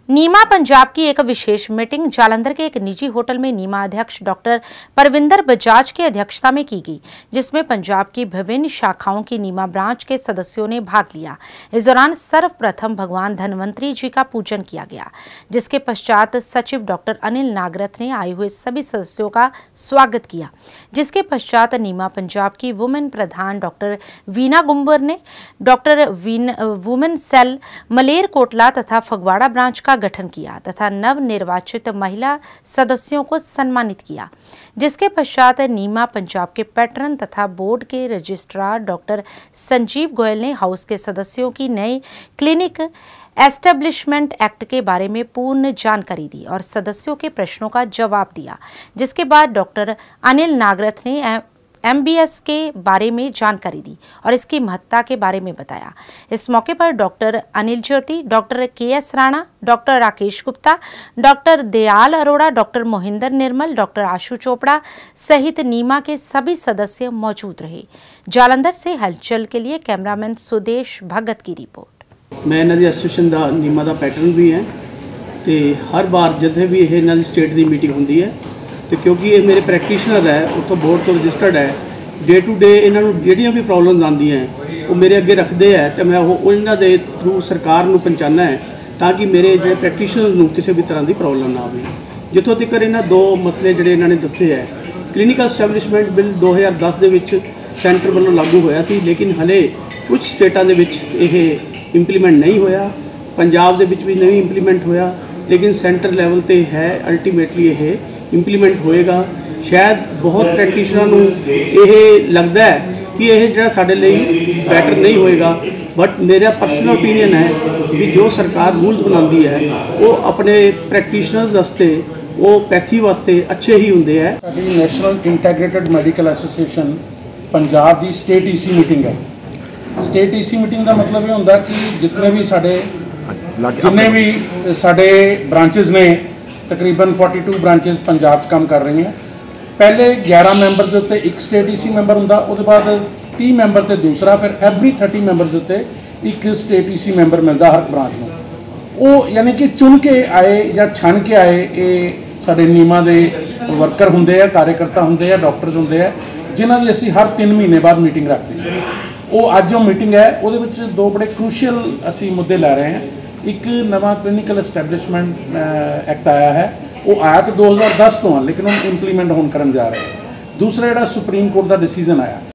नीमा पंजाब की एक विशेष मीटिंग जालंधर के एक निजी होटल में नीमा अध्यक्ष डॉक्टर परविंदर बजाज की अध्यक्षता में की गई, जिसमें पंजाब की विभिन्न शाखाओं की नीमा ब्रांच के सदस्यों ने भाग लिया। इस दौरान सर्वप्रथम भगवान धन्वंतरी जी का पूजन किया गया, जिसके पश्चात सचिव डॉक्टर अनिल नागरथ ने आए हुए सभी सदस्यों का स्वागत किया। जिसके पश्चात नीमा पंजाब की वुमेन प्रधान डॉक्टर वीना गुंबर ने डॉक्टर वुमेन सेल मलेरकोटला तथा फगवाड़ा ब्रांच का गठन किया तथा नव निर्वाचित महिला सदस्यों को सम्मानित किया। जिसके पश्चात नीमा पंजाब के पैटर्न तथा बोर्ड के रजिस्ट्रार डॉक्टर संजीव गोयल ने हाउस के सदस्यों की नए क्लिनिक एस्टेब्लिशमेंट एक्ट के बारे में पूर्ण जानकारी दी और सदस्यों के प्रश्नों का जवाब दिया। जिसके बाद डॉक्टर अनिल नागरथ ने MBS के बारे में जानकारी दी और इसकी महत्ता के बारे में बताया। इस मौके पर doctor Anil Jyoti, doctor KS Rana, doctor Rakesh Gupta, doctor Dayal Arora, doctor Mohinder Nirmal, doctor Ashu Chopra सहित नीमा के सभी सदस्य मौजूद रहे। जालंधर से हलचल के लिए कैमरामैन सुदेश भगत की रिपोर्ट। मैं इन्हां दी एसोसीएशन दा नीमा दा पैटर्न भी है तो हर बार जिथे भी यह इन्हां दी स्टेट की मीटिंग होंदी है तो क्योंकि ये मेरे प्रैक्टिशनर है उतो बोर्ड तो रजिस्टर्ड है, डे टू डे इन्हों ਜਿਹੜੀਆਂ भी प्रॉब्लम्स आती हैं वो मेरे अगे रखते हैं तो मैं उन्होंने दे थ्रू सरकार को पहुँचाना है ताकि मेरे जो प्रैक्टिशनर को किसी भी तरह की प्रॉब्लम ना आए। जितों तक इन्होंने दो मसले जोड़े इन्होंने दसे है, क्लिनिकल एस्टैबलिशमेंट बिल 2010 सेंटर वालों लागू होया सी, लेकिन हले कुछ स्टेटों के इंप्लीमेंट नहीं होया, पंजाब के भी नहीं इंप्लीमेंट होया, लेकिन सेंटर लैवल पर है अल्टीमेटली ये इंप्लीमेंट होएगा। शायद बहुत प्रैक्टिशनर ये लगता है कि यह जो साढ़े लिए बैटर नहीं होएगा, बट मेरा परसनल ओपीनियन है कि जो सरकार रूल्स बनाती है वो अपने प्रैक्टिशनर्स वास्ते वो पैथी वास्ते अच्छे ही होंगे है। National integrated medical association Punjab की स्टेट EC मीटिंग है। स्टेट EC मीटिंग का मतलब ये होंगे कि जितने भी साढ़े ब्रांचेस ने तकरीबन 42 ब्रांचेस पंजाब काम कर रही हैं। पहले 11 मैंबर्स उत्ते एक स्टेट EC मैंबर होंदा, उसके बाद 30 मैंबर ते दूसरा, फिर एवरी 30 मैंबर्स उत्ते एक स्टेट EC मैंबर मिलता हर ब्रांच में। वो यानी कि चुन के आए या छन के आए ये साढ़े नीमा दे वर्कर होंगे, कार्यकर्ता होंगे, डॉक्टर्स होंगे, जिन्हों की असी हर 3 महीने बाद मीटिंग रखते हैं। वो अज जो मीटिंग है वो दो बड़े क्रूशियल असी मुद्दे लै रहे हैं। एक नवा क्लिनिकल एस्टैब्लिशमेंट एक्ट आया है, वो आया तो 2010 तो है, लेकिन हम इंप्लीमेंट होने करन जा रहे हैं। दूसरा जो सुप्रीम कोर्ट का डिसीजन आया